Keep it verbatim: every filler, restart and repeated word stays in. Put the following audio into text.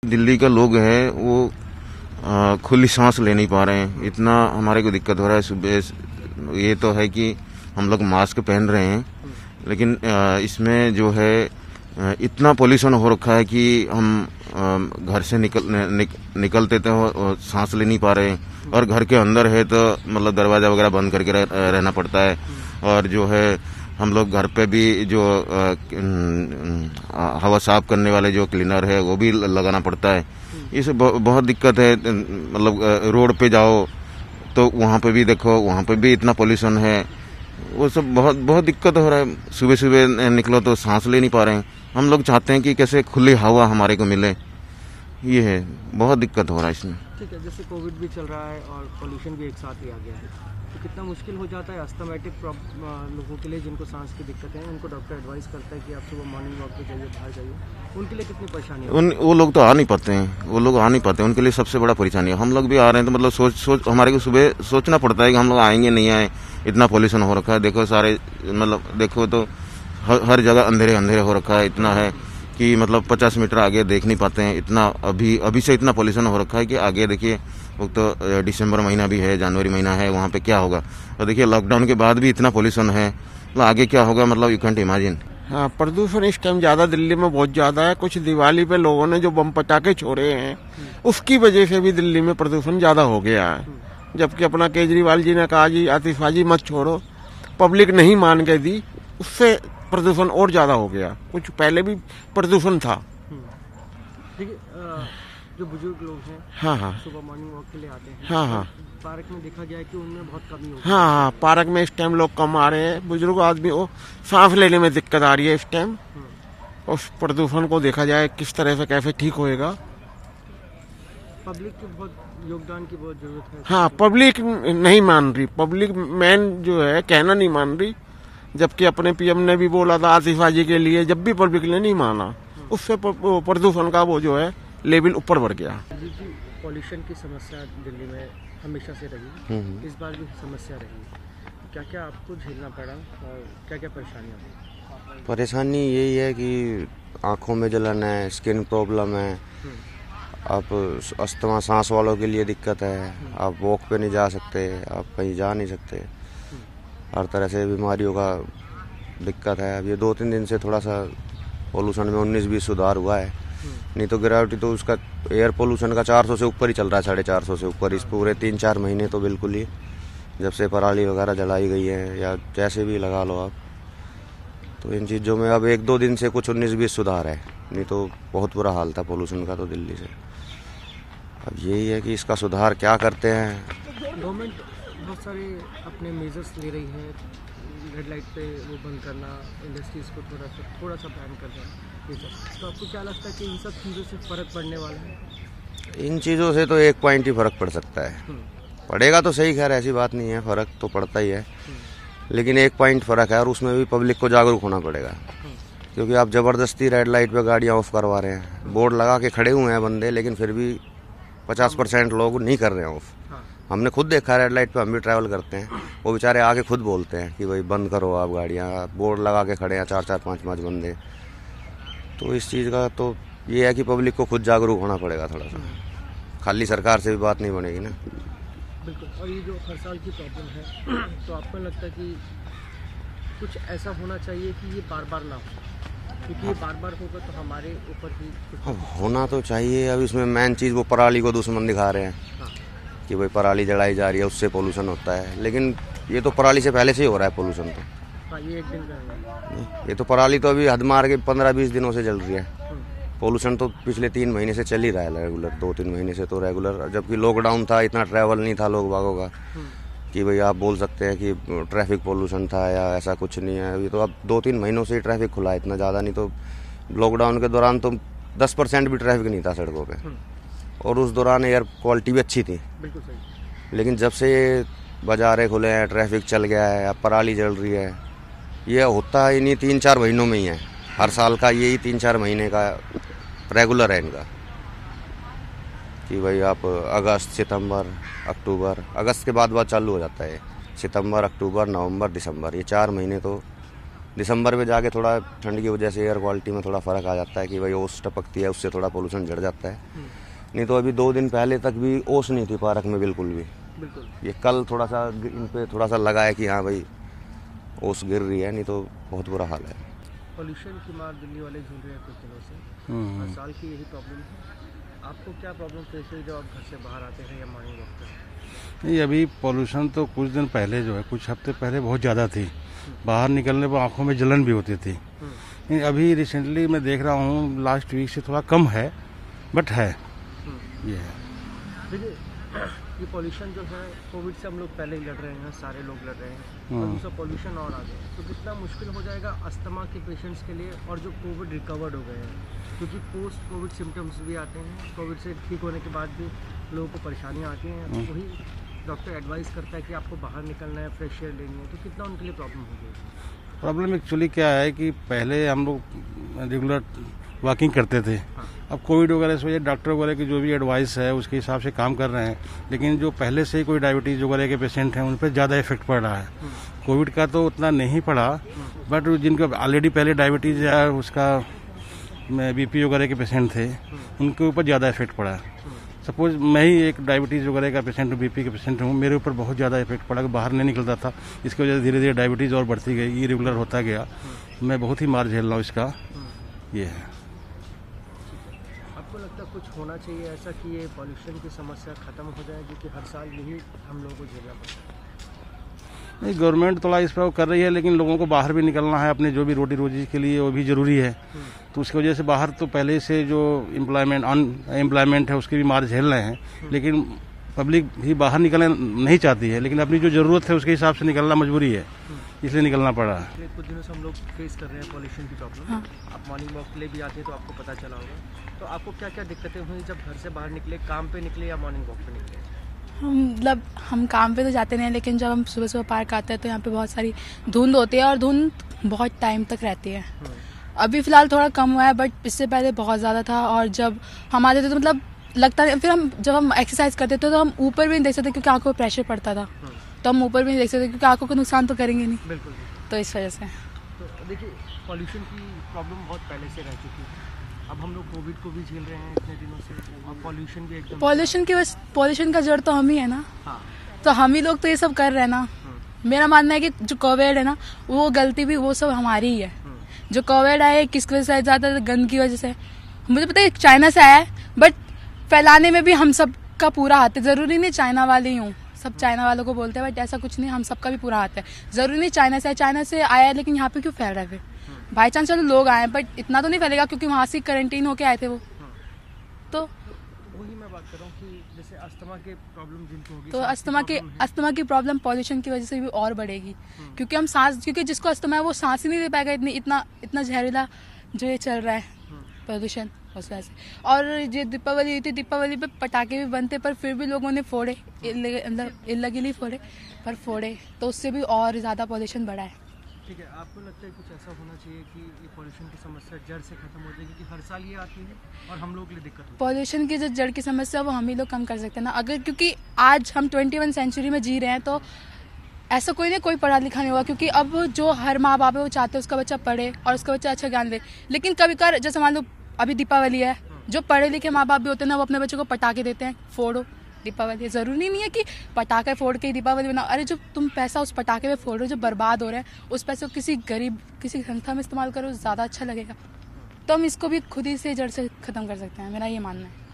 दिल्ली का लोग हैं वो खुली सांस ले नहीं पा रहे हैं, इतना हमारे को दिक्कत हो रहा है। सुबह ये तो है कि हम लोग मास्क पहन रहे हैं, लेकिन इसमें जो है इतना पोल्यूशन हो रखा है कि हम घर से निकल निक, निकलते तो सांस ले नहीं पा रहे हैं, और घर के अंदर है तो मतलब दरवाज़ा वगैरह बंद करके रह, रहना पड़ता है। और जो है हम लोग घर पे भी जो हवा साफ करने वाले जो क्लीनर है वो भी लगाना पड़ता है। इसे बहुत दिक्कत है। मतलब रोड पे जाओ तो वहाँ पे भी देखो, वहाँ पे भी इतना पोल्यूशन है, वो सब बहुत बहुत दिक्कत हो रहा है। सुबह सुबह निकलो तो सांस ले नहीं पा रहे हैं। हम लोग चाहते हैं कि कैसे खुली हवा हमारे को मिले, ये है, बहुत दिक्कत हो रहा है इसमें। ठीक है, जैसे कोविड भी चल रहा है और पोल्यूशन भी एक साथ ही आ गया है, तो कितना मुश्किल हो जाता है अस्थमैटिक लोगों के लिए जिनको सांस की दिक्कत है। उनको डॉक्टर एडवाइस करता है कि आप सुबह मॉर्निंग वॉक पे जाइए, बाहर जाइए, उनके लिए कितनी परेशानी है? उन वो लोग तो आ नहीं पाते हैं, वो लोग आ नहीं पाते, उनके लिए सबसे बड़ा परेशानी है। हम लोग भी आ रहे हैं तो मतलब सोच सोच हमारे को सुबह सोचना पड़ता है कि हम लोग आएंगे नहीं आए, इतना पोल्यूशन हो रखा है। देखो सारे मतलब देखो तो हर, हर जगह अंधेरे अंधेरे हो रखा है, इतना है कि मतलब पचास मीटर आगे देख नहीं पाते हैं। इतना अभी अभी से इतना पोल्यूशन हो रखा है कि आगे देखिए, वो तो दिसंबर महीना भी है, जनवरी महीना है, वहाँ पे क्या होगा। और देखिए लॉकडाउन के बाद भी इतना पोल्यूशन है, मतलब आगे क्या होगा, मतलब यू कैंट इमेजिन। हाँ, प्रदूषण इस टाइम ज़्यादा दिल्ली में बहुत ज़्यादा है। कुछ दिवाली पे लोगों ने जो बम पटाखे छोड़े हैं उसकी वजह से भी दिल्ली में प्रदूषण ज़्यादा हो गया है। जबकि अपना केजरीवाल जी ने कहा जी आतिशबाजी मत छोड़ो, पब्लिक नहीं मान के दी, उससे प्रदूषण और ज़्यादा हो गया। कुछ पहले भी प्रदूषण था। देखिए जो बुजुर्ग लोग हैं, हाँ हाँ, सुबह मॉर्निंग वॉक के लिए आते हैं, हाँ हाँ, पार्क में देखा गया है कि उनमें बहुत कमी हो गई। हाँ हाँ, पार्क में इस टाइम लोग कम आ रहे हैं। बुजुर्ग आदमी को सांस लेने में दिक्कत आ रही है इस टाइम। उस प्रदूषण को देखा जाए किस तरह से कैसे ठीक होएगा। पब्लिक की बहुत योगदान की बहुत जरूरत है। हाँ, पब्लिक नहीं मान रही, पब्लिक मेन जो है कहना नहीं मान रही। जबकि अपने पीएम ने भी बोला था आतिशबाजी के लिए, जब भी पब्लिक ने नहीं माना, उससे प्रदूषण का वो जो है लेवल ऊपर बढ़ गया। जी जी, पॉल्यूशन की समस्या दिल्ली में हमेशा से रही, इस बार भी समस्या रही, क्या क्या आपको झेलना पड़ा और क्या क्या परेशानियाँ हुई? परेशानी यही है कि आँखों में जलन है, स्किन प्रॉब्लम है, आप अस्थमा सांस वालों के लिए दिक्कत है, आप वॉक पे नहीं जा सकते, आप कहीं जा नहीं सकते, हर तरह से बीमारियों का दिक्कत है। अब ये दो तीन दिन से थोड़ा सा पोल्यूशन में उन्नीस बीस सुधार हुआ है, नहीं तो ग्रेविटी तो उसका एयर पोल्यूशन का चार सौ से ऊपर ही चल रहा है, साढ़े चार सौ से ऊपर। इस पूरे तीन चार महीने तो बिल्कुल ही, जब से पराली वगैरह जलाई गई है या जैसे भी लगा लो आप, तो इन चीज़ों में अब एक दो दिन से कुछ उन्नीस बीस सुधार है, नहीं तो बहुत बुरा हाल था पोल्यूशन का तो दिल्ली से। अब यही है कि इसका सुधार क्या करते हैं। गवर्नमेंट बहुत सारे अपने मेजर्स ले रही है, रेड लाइट पे वो बंद करना, इंडस्ट्रीज़ को थोड़ा सा थोड़ा सा बैन करना, ये सब। तो आपको क्या लगता है कि इन सब चीज़ों से फ़र्क पड़ने वाला है? इन चीज़ों से तो एक पॉइंट ही फ़र्क पड़ सकता है, पड़ेगा तो सही, खैर ऐसी बात नहीं है, फ़र्क तो पड़ता ही है, लेकिन एक पॉइंट फ़र्क है और उसमें भी पब्लिक को जागरूक होना पड़ेगा। क्योंकि आप ज़बरदस्ती रेड लाइट पे गाड़ियाँ ऑफ करवा रहे हैं, बोर्ड लगा के खड़े हुए हैं बंदे, लेकिन फिर भी पचास परसेंट लोग नहीं कर रहे हैं ऑफ। हमने खुद देखा रेड लाइट पे, हम भी ट्रैवल करते हैं, वो बेचारे आके खुद बोलते हैं कि भाई बंद करो आप गाड़ियाँ, बोर्ड लगा के खड़े हैं चार चार पाँच पाँच बंदे। तो इस चीज़ का तो ये है कि पब्लिक को खुद जागरूक होना पड़ेगा थोड़ा सा, खाली सरकार से भी बात नहीं बनेगी ना। बिल्कुल। और ये जो हर साल की प्रॉब्लम है, तो आपको लगता है कि कुछ ऐसा होना चाहिए कि ये बार बार ना हो, क्योंकि ये बार बार होगा तो हमारे ऊपर ही कुछ होना तो चाहिए। अब इसमें मेन चीज़ वो पराली को दुश्मन दिखा रहे हैं कि भाई पराली जलाई जा रही है, उससे पोल्यूशन होता है, लेकिन ये तो पराली से पहले से ही हो रहा है पोल्यूशन। तो हाँ, ये एक दिन का, ये तो पराली तो अभी हद मार के पंद्रह बीस दिनों से चल रही है, पोल्यूशन तो पिछले तीन महीने से चल ही रहा है रेगुलर, दो तीन महीने से तो रेगुलर। जबकि लॉकडाउन था, इतना ट्रैवल नहीं था लोग बागों का कि भाई आप बोल सकते हैं कि ट्रैफिक पोल्यूशन था या ऐसा कुछ नहीं है। अभी तो अब दो तीन महीनों से ही ट्रैफिक खुला है, इतना ज़्यादा नहीं। तो लॉकडाउन के दौरान तो दस परसेंट भी ट्रैफिक नहीं था सड़कों पे, और उस दौरान एयर क्वालिटी भी अच्छी थी। बिल्कुल सही। लेकिन जब से ये बाज़ारें खुले हैं, ट्रैफिक चल गया है, अब पराली जल रही है, ये होता है इन्हीं तीन चार महीनों में ही है, हर साल का यही तीन चार महीने का रेगुलर है इनका कि भाई आप अगस्त सितंबर अक्टूबर, अगस्त के बाद बाद चालू हो जाता है, सितंबर अक्टूबर नवंबर दिसंबर, ये चार महीने तो दिसंबर में जाके थोड़ा ठंड की वजह से एयर क्वालिटी में थोड़ा फ़र्क आ जाता है कि भाई ओस टपकती है, उससे थोड़ा पोल्यूशन झड़ जाता है। नहीं तो अभी दो दिन पहले तक भी ओस नहीं थी पार्क में बिल्कुल भी। बिल्कुल ये कल थोड़ा सा इन पे थोड़ा सा लगा है कि हाँ भाई ओस गिर रही है, नहीं तो बहुत बुरा हाल है। पोल्यूशन की मार दिल्ली वाले झेल रहे हैं कुछ दिनों से, हर साल की यही प्रॉब्लम है। आपको क्या प्रॉब्लम फेस हुई जब आप घर से बाहर आते हैं या मॉर्निंग वॉक पर? नहीं, अभी पोल्यूशन तो कुछ दिन पहले जो है, कुछ हफ्ते पहले बहुत ज़्यादा थी। बाहर निकलने पर आंखों में जलन भी होती थी। नहीं, अभी रिसेंटली मैं देख रहा हूँ लास्ट वीक से थोड़ा कम है, बट है ये है। देखिए, ये पोल्यूशन जो है कोविड से हम लोग पहले ही लड़ रहे हैं, सारे लोग लड़ रहे हैं, और दूसरा पोल्यूशन और आ गया तो कितना मुश्किल हो जाएगा अस्थमा के पेशेंट्स के लिए और जो कोविड रिकवर्ड हो गए हैं, क्योंकि पोस्ट कोविड सिम्टम्स भी आते हैं। कोविड से ठीक होने के बाद भी लोगों को परेशानियाँ आती हैं, तो वही डॉक्टर एडवाइस करता है कि आपको बाहर निकलना है, फ्रेश एयर लेनी है, तो कितना उनके लिए प्रॉब्लम हो गई? प्रॉब्लम एक्चुअली क्या है कि पहले हम लोग रेगुलर वॉकिंग करते थे। अब कोविड वगैरह से वजह डॉक्टर वगैरह की जो भी एडवाइस है उसके हिसाब से काम कर रहे हैं, लेकिन जो पहले से ही कोई डायबिटीज़ वगैरह के पेशेंट हैं उन पर ज़्यादा इफेक्ट पड़ रहा है। कोविड का तो उतना नहीं पड़ा, बट जिनको ऑलरेडी पहले डायबिटीज़ या उसका बीपी वगैरह के पेशेंट थे उनके ऊपर ज़्यादा इफेक्ट पड़ा। सपोज मैं ही एक डायबिटीज़ वगैरह का पेशेंट हूँ, बीपी के पेशेंट हूँ, मेरे ऊपर बहुत ज़्यादा इफेक्ट पड़ा कि बाहर नहीं निकलता था। इसकी वजह से धीरे धीरे डायबिटीज़ और बढ़ती गई, इरेगुलर होता गया। मैं बहुत ही मार झेल रहा हूँ इसका, ये है। आपको लगता है कुछ होना चाहिए ऐसा कि ये पॉल्यूशन की समस्या खत्म हो जाए, क्योंकि हर साल यही हम लोगों को झेलना पड़ता है? नहीं, गवर्नमेंट थोड़ा इस पर कर रही है, लेकिन लोगों को बाहर भी निकलना है अपने जो भी रोटी रोजी के लिए, वो भी ज़रूरी है। तो उसकी वजह से बाहर तो पहले से जो एम्प्लॉयमेंट अनएम्प्लॉयमेंट है उसकी भी मार झेल रहे हैं, लेकिन पब्लिक भी बाहर निकलना नहीं चाहती है, लेकिन अपनी जो ज़रूरत है उसके हिसाब से निकलना मजबूरी है, इसलिए निकलना पड़ा है। कुछ दिनों से हम लोग फेस कर रहे हैं पॉल्यूशन की प्रॉब्लम। हाँ। आप मॉर्निंग वॉक के लिए भी आते हैं तो आपको पता चला होगा, तो आपको क्या क्या दिक्कतें हुई जब घर से बाहर निकले, काम पे निकले या मॉर्निंग वॉक पे निकले? हम मतलब हम काम पे तो जाते नहीं हैं, लेकिन जब हम सुबह सुबह पार्क आते हैं तो यहाँ पे बहुत सारी धुंध होती है और धुंध बहुत टाइम तक रहती है। अभी फ़िलहाल थोड़ा कम हुआ है, बट इससे पहले बहुत ज़्यादा था। और जब हम आते थे तो मतलब लगता है, फिर हम जब हम एक्सरसाइज करते थे तो हम ऊपर भी नहीं देख सकते क्योंकि आंखों पर प्रेशर पड़ता था, तो हम ऊपर भी नहीं देख सकते क्योंकि आंखों को नुकसान तो करेंगे नहीं। बिल्कुल। तो इस वजह से तो देखिए, पॉल्यूशन की प्रॉब्लम बहुत पहले से रह चुकी है। अब हम लोग कोविड को भी झेल रहे हैं इतने दिनों से, और पॉल्यूशन भी एकदम पॉल्यूशन की वजह पॉल्यूशन का जड़ तो हम ही है ना। हाँ। तो हम ही लोग तो ये सब कर रहे हैं ना। मेरा मानना है कि जो कोविड है ना, वो गलती भी वो सब हमारी ही है। जो कोविड आया किसकी वजह से, ज़्यादा गंद की वजह से। मुझे पता है चाइना से आया है, बट फैलाने में भी हम सब का पूरा हाथ है। ज़रूरी नहीं चाइना वाले ही हूँ, सब चाइना वालों को बोलते हैं, बट ऐसा कुछ नहीं, हम सबका भी पूरा हाथ है। ज़रूरी नहीं चाइना से चाइना से आया है, लेकिन यहाँ पे क्यों फैल रहा है? फिर बाई चांस चलो लोग आए, बट इतना तो नहीं फैलेगा क्योंकि वहाँ से क्वारंटीन होके आए थे वो। तो वही मैं बात कर रहा हूँ कि जैसे अस्थमा के प्रॉब्लम जिनको होगी, तो अस्थमा की अस्थमा की प्रॉब्लम पॉल्यूशन की वजह से भी और बढ़ेगी, क्योंकि हम सांस क्योंकि जिसको अस्थमा है वो सांस ही नहीं ले पाएगा, इतनी इतना इतना जहरीला जो ये चल रहा है प्रदूषण, उस वजह से। और ये दीपावली हुई थी, दीपावली पे पटाखे भी बनते, पर फिर भी लोगों ने फोड़े, इल्लीगली फोड़े, पर फोड़े तो उससे भी और ज़्यादा पॉल्यूशन बढ़ा है। ठीक है, आपको लगता है कुछ ऐसा होना चाहिए कि ये पॉल्यूशन की समस्या जड़ से खत्म हो जाएगी, क्योंकि हर साल ये आती है और हम लोग के लिए दिक्कत होती है? पॉल्यूशन की जो जड़ की समस्या वो हम ही लोग कम कर सकते हैं ना, अगर क्योंकि आज हम ट्वेंटी वन सेंचुरी में जी रहे हैं, तो ऐसा कोई नहीं कोई पढ़ा लिखा नहीं होगा, क्योंकि अब जो हर माँ बाप है वो चाहते हैं उसका बच्चा पढ़े और उसका बच्चा अच्छा ज्ञान दे। लेकिन कभी कभार जैसे मान लो अभी दीपावली है, जो पढ़े लिखे माँ बाप भी होते हैं ना, वो अपने बच्चों को पटाखे देते हैं, फोड़ो दीपावली। ज़रूरी नहीं है कि पटाखे फोड़ के ही दीपावली बनाओ। अरे जो तुम पैसा उस पटाखे पे फोड़ रहे हो, जो बर्बाद हो रहा है, उस पैसे को किसी गरीब किसी संस्था में इस्तेमाल करो, ज़्यादा अच्छा लगेगा। तो हम इसको भी खुद ही से जड़ से ख़त्म कर सकते हैं, मेरा ये मानना है।